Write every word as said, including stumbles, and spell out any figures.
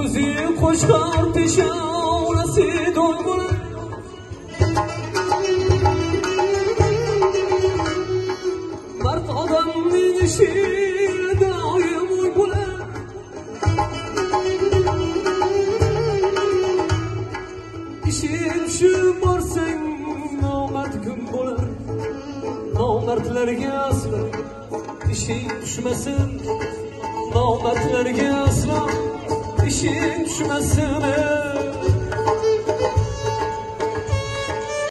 ko'zi qo'shqor peshonasi do'l bo'lar. Mard odamning ishi doim uy bo'lar. Ishing shu borsang nomard kun bo'lar. Nomardlarga aslo ishing tushmasin, nomardlarga aslo ishing tushmasin.